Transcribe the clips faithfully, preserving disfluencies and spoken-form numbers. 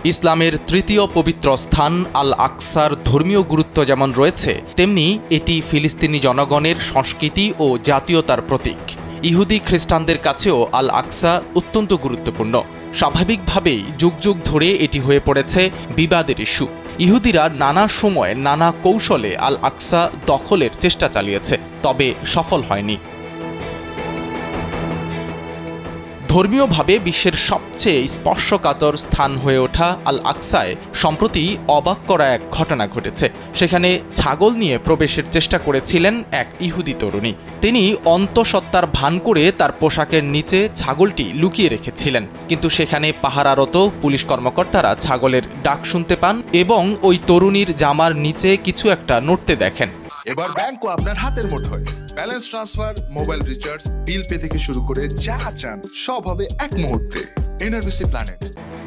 ইসলামের তৃতীয় পবিত্র স্থান আল আকসার ধর্মীয় গুরুত্ব যেমন রয়েছে, তেমনি এটি ফিলিস্তিনি জনগণের সংস্কৃতি ও জাতীয়তার প্রতীক। ইহুদি খ্রিস্টানদের কাছেও আল আকসা অত্যন্ত গুরুত্বপূর্ণ। স্বাভাবিকভাবেই যুগ যুগ ধরে এটি হয়ে পড়েছে বিবাদের ইস্যু। ইহুদিরা নানা সময় নানা কৌশলে আল আকসা দখলের চেষ্টা চালিয়েছে, তবে সফল হয়নি। ধর্মীয়ভাবে বিশ্বের সবচেয়ে স্পর্শকাতর স্থান হয়ে ওঠা আল আকসায় সম্প্রতি অবাক করা এক ঘটনা ঘটেছে। সেখানে ছাগল নিয়ে প্রবেশের চেষ্টা করেছিলেন এক ইহুদি তরুণী। তিনি অন্তঃসত্ত্বার ভান করে তার পোশাকের নিচে ছাগলটি লুকিয়ে রেখেছিলেন, কিন্তু সেখানে পাহারারত পুলিশ কর্মকর্তারা ছাগলের ডাক শুনতে পান এবং ওই তরুণীর জামার নিচে কিছু একটা নড়তে দেখেন। এবার ব্যাংকও আপনার হাতের মুঠোয়। Balance transfer, mobile recharge, bill pay থেকে শুরু করে যা চান সব হবে এক মুহূর্তে। NRBC planet.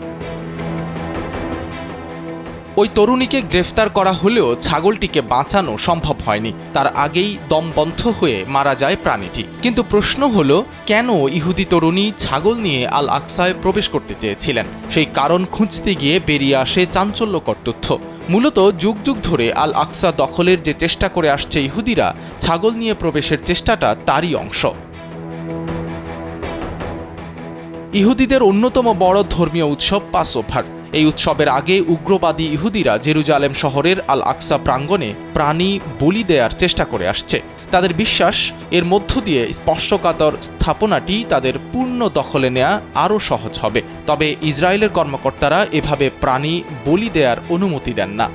ওই তরুণীকে গ্রেফতার করা হলেও ছাগলটিকে বাঁচানো সম্ভব হয়নি। তার আগেই দম বন্ধ হয়ে মারা যায় প্রাণীটি। কিন্তু প্রশ্ন হলো, কেন ইহুদি তরুণী ছাগল নিয়ে আল আকসায় প্রবেশ করতে চেয়েছিলেন? সেই কারণ খুঁজতে গিয়ে বেরিয়ে আসে চাঞ্চল্যকর তথ্য। মূলত যুগ যুগ ধরে আল আকসা দখলের যে চেষ্টা করে আসছে ইহুদিরা, ছাগল নিয়ে প্রবেশের চেষ্টাটা তারই অংশ। ইহুদিদের অন্যতম বড় ধর্মীয় উৎসব পাসওভার। এই উৎসবের আগে উগ্রবাদী ইহুদিরা জেরুজালেম শহরের আল আকসা প্রাঙ্গণে প্রাণী বলি দেওয়ার চেষ্টা করে আসছে। তাদের বিশ্বাস, এর মধ্য দিয়ে স্পর্শকাতর স্থাপনাটি তাদের পূর্ণ দখলে নেওয়া আরও সহজ হবে। তবে ইসরায়েলের কর্মকর্তারা এভাবে প্রাণী বলি দেওয়ার অনুমতি দেন না।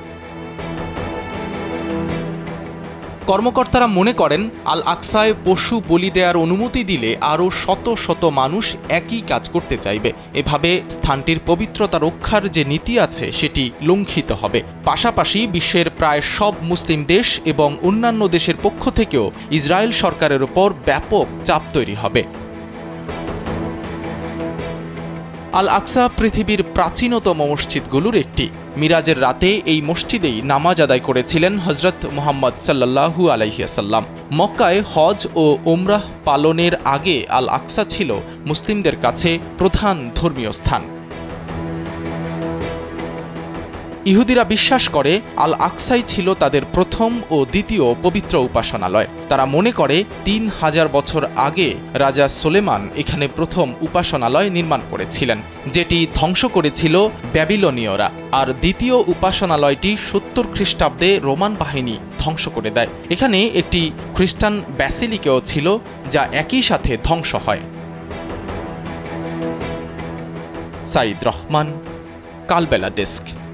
কর্মকর্তারা মনে করেন, আল আকসায় পশু বলি দেওয়ার অনুমতি দিলে আরও শত শত মানুষ একই কাজ করতে চাইবে। এভাবে স্থানটির পবিত্রতা রক্ষার যে নীতি আছে সেটি লঙ্ঘিত হবে। পাশাপাশি বিশ্বের প্রায় সব মুসলিম দেশ এবং অন্যান্য দেশের পক্ষ থেকেও ইসরায়েল সরকারের উপর ব্যাপক চাপ তৈরি হবে। আল আকসা পৃথিবীর প্রাচীনতম মসজিদগুলোর একটি। মিরাজের রাতে এই মসজিদেই নামাজ আদায় করেছিলেন হজরত মুহাম্মদ সাল্লাল্লাহু আলাইহি ওয়াসাল্লাম। মক্কায় হজ ও উমরাহ পালনের আগে আল আকসা ছিল মুসলিমদের কাছে প্রধান ধর্মীয় স্থান। ইহুদিরা বিশ্বাস করে আল আকসাই ছিল তাদের প্রথম ও দ্বিতীয় পবিত্র উপাসনালয়। তারা মনে করে তিন হাজার বছর আগে রাজা সুলেমান এখানে প্রথম উপাসনালয় নির্মাণ করেছিলেন, যেটি ধ্বংস করেছিল ব্যাবিলনীয়রা। আর দ্বিতীয় উপাসনালয়টি সত্তর খ্রিস্টাব্দে রোমান বাহিনী ধ্বংস করে দেয়। এখানে একটি খ্রিস্টান ব্যাসিলিকাও ছিল, যা একই সাথে ধ্বংস হয়। সাইদ রহমান, কালবেলা ডেস্ক।